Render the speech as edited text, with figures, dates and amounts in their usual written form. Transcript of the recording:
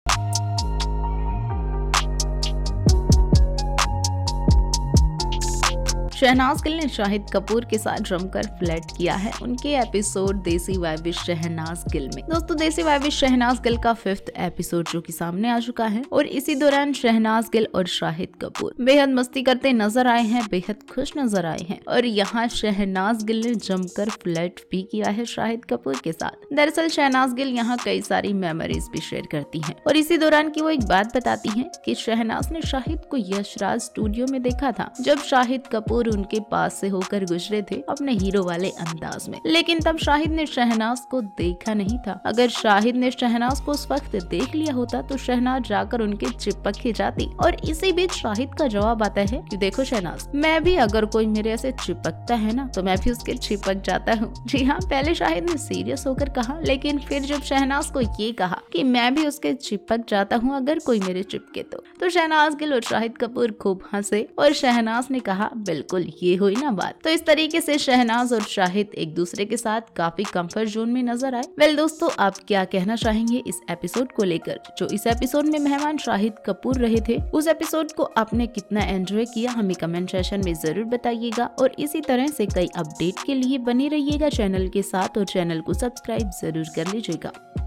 शहनाज गिल ने शाहिद कपूर के साथ जमकर फ्लर्ट किया है उनके एपिसोड देसी वाइब विद शहनाज गिल में। दोस्तों, देसी वाइब विद शहनाज गिल का 5th एपिसोड जो कि सामने आ चुका है और इसी दौरान शहनाज गिल और शाहिद कपूर बेहद मस्ती करते नजर आए हैं, बेहद खुश नजर आए हैं और यहाँ शहनाज गिल ने जमकर फ्लर्ट भी किया है शाहिद कपूर के साथ। दरअसल शहनाज गिल यहाँ कई सारी मेमोरीज भी शेयर करती हैं और इसी दौरान की वो एक बात बताती हैं कि शहनाज ने शाहिद को यशराज स्टूडियो में देखा था जब शाहिद कपूर उनके पास से होकर गुजरे थे अपने हीरो वाले अंदाज में, लेकिन तब शाहिद ने शहनाज को देखा नहीं था। अगर शाहिद ने शहनाज को उस वक्त देख लिया होता तो शहनाज जाकर उनके चिपक ही जाती। और इसी बीच शाहिद का जवाब आता है कि देखो शहनाज, मैं भी अगर कोई मेरे ऐसे चिपकता है ना तो मैं भी उसके चिपक जाता हूँ। जी हाँ, पहले शाहिद ने सीरियस होकर कहा, लेकिन फिर जब शहनाज को ये कहा कि मैं भी उसके चिपक जाता हूँ अगर कोई मेरे चिपके तो शहनाज गिल और शाहिद कपूर खूब हंसे और शहनाज ने कहा बिल्कुल ये हुई ना बात। तो इस तरीके से शहनाज और शाहिद एक दूसरे के साथ काफी कंफर्ट जोन में नजर आए। वेल दोस्तों, आप क्या कहना चाहेंगे इस एपिसोड को लेकर? जो इस एपिसोड में मेहमान शाहिद कपूर रहे थे, उस एपिसोड को आपने कितना एंजॉय किया हमें कमेंट सेक्शन में जरूर बताइएगा और इसी तरह से कई अपडेट के लिए बने रहिएगा चैनल के साथ और चैनल को सब्सक्राइब जरूर कर लीजिएगा।